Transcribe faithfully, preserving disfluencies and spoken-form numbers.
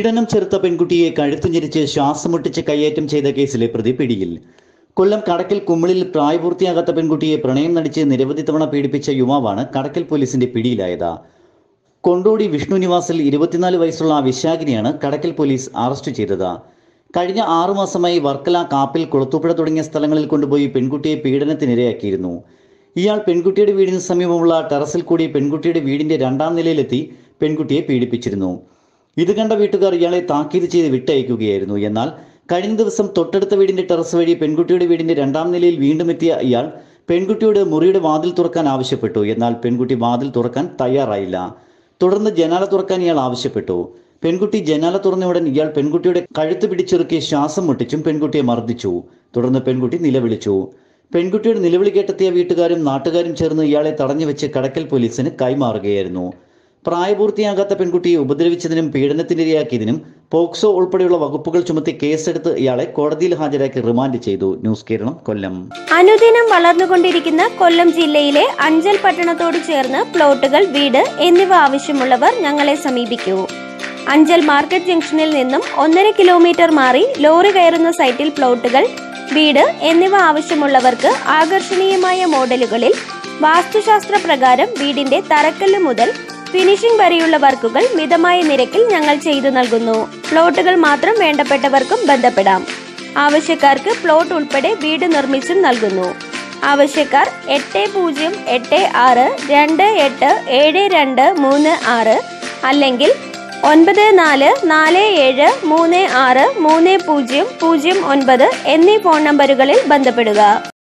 പീഡനം ചെറുത്ത പെൺകുട്ടിയെ കഴുത്തു ഞെരിച്ച് ശ്വാസമുട്ടിച്ച് കയ്യേറ്റം ചെയ്ത കേസിലെ പ്രതി പിടിയിൽ. കൊല്ലം കടക്കൽ കുമ്മിളിൽ പ്രായപൂർത്തിയാകാത്ത പെൺകുട്ടിയെ പ്രണയം നടിച്ച് നിരവധി തവണ പീഡിപ്പിച്ച യുവാവാണ് കടക്കൽ പോലീസിന്റെ പിടിയിലായത്. കൊണ്ടോടി വിഷ്ണു നിവാസിൽ ഇരുപത്തിനാല് വയസ്സുള്ള വിശാഖിനെയാണ് കടക്കൽ പോലീസ് അറസ്റ്റ് ചെയ്തത്. കഴിഞ്ഞ ആറുമാസമായി വർക്കല, കാപ്പിൽ, കുളത്തൂപ്പുഴ തുടങ്ങിയ സ്ഥലങ്ങളിൽ കൊണ്ടുപോയി പെൺകുട്ടിയെ പീഡനത്തിനിരയാക്കിയിരുന്നു. ഇയാൾ പെൺകുട്ടിയുടെ വീടിന് സമീപമുള്ള ടെറസിൽ കൂടി പെൺകുട്ടിയുടെ വീടിന്റെ രണ്ടാം നിലയിലെത്തി പെൺകുട്ടിയെ പീഡിപ്പിച്ചിരുന്നു. ഇത് കണ്ട വീട്ടുകാർ ഇയാളെ താക്കീത് ചെയ്ത് വിട്ടയക്കുകയായിരുന്നു. എന്നാൽ കഴിഞ്ഞ ദിവസം തൊട്ടടുത്ത വീടിന്റെ ടെറസ് വഴി പെൺകുട്ടിയുടെ വീടിന്റെ രണ്ടാം നിലയിൽ വീണ്ടും എത്തിയ ഇയാൾ പെൺകുട്ടിയോട് മുറിയുടെ വാതിൽ തുറക്കാൻ ആവശ്യപ്പെട്ടു. എന്നാൽ പെൺകുട്ടി വാതിൽ തുറക്കാൻ തയ്യാറായില്ല. തുടർന്ന് ജനാല തുറക്കാൻ ഇയാൾ ആവശ്യപ്പെട്ടു. പെൺകുട്ടി ജനാല തുറന്ന ഉടൻ ഇയാൾ പെൺകുട്ടിയുടെ കഴുത്ത് പിടിച്ചിറുക്കി ശ്വാസം മുട്ടിച്ചും പെൺകുട്ടിയെ മർദ്ദിച്ചു. തുടർന്ന് പെൺകുട്ടി നിലവിളിച്ചു. പെൺകുട്ടിയുടെ നിലവിളി കേട്ടെത്തിയ വീട്ടുകാരും നാട്ടുകാരും ചേർന്ന് ഇയാളെ തടഞ്ഞു വെച്ച് കടക്കൽ പോലീസിന് കൈമാറുകയായിരുന്നു. പ്രായപൂർത്തിയാകാത്ത പെൺകുട്ടിയെ ഉപദ്രവിച്ചതിനും പീഡനത്തിനിരയാക്കിയതിനും പോക്സോ ഉൾപ്പെടെയുള്ള വകുപ്പുകൾ ചുമത്തി കേസെടുത്ത് ഇയാളെ കോടതിയിൽ ഹാജരാക്കി റിമാൻഡ് ചെയ്തു. ന്യൂസ് കേരളം, കൊല്ലം. അനുദിനം വളർന്നുകൊണ്ടിരിക്കുന്ന കൊല്ലം ജില്ലയിലെ അഞ്ചൽ പട്ടണത്തോട് ചേർന്ന് പ്ലോട്ടുകൾ, വീട് എന്നിവ ആവശ്യമുള്ളവർ ഞങ്ങളെ സമീപിക്കൂ. അഞ്ചൽ മാർക്കറ്റ് ജംഗ്ഷനിൽ നിന്നും ഒന്നര കിലോമീറ്റർ മാറി ലോറി കയറുന്ന സൈറ്റിൽ പ്ലോട്ടുകൾ, വീട് എന്നിവ ആവശ്യമുള്ളവർക്ക് ആകർഷണീയമായ മോഡലുകളിൽ വാസ്തുശാസ്ത്ര പ്രകാരം വീടിന്റെ തറക്കല്ല് മുതൽ ഫിനിഷിംഗ് വരെയുള്ള വർക്കുകൾ മിതമായ നിരക്കിൽ ഞങ്ങൾ ചെയ്തു നൽകുന്നു. പ്ലോട്ടുകൾ മാത്രം വേണ്ടപ്പെട്ടവർക്കും ബന്ധപ്പെടാം. ആവശ്യക്കാർക്ക് പ്ലോട്ട് ഉൾപ്പെടെ വീട് നിർമ്മിച്ചും നൽകുന്നു. ആവശ്യക്കാർ എട്ട് പൂജ്യം എട്ട് ആറ് രണ്ട് എട്ട് ഏഴ് രണ്ട് മൂന്ന് ആറ് അല്ലെങ്കിൽ ഒൻപത് നാല് നാല് ഏഴ് മൂന്ന് ആറ് മൂന്ന് പൂജ്യം പൂജ്യം ഒൻപത് എന്നീ ഫോൺ നമ്പറുകളിൽ ബന്ധപ്പെടുക.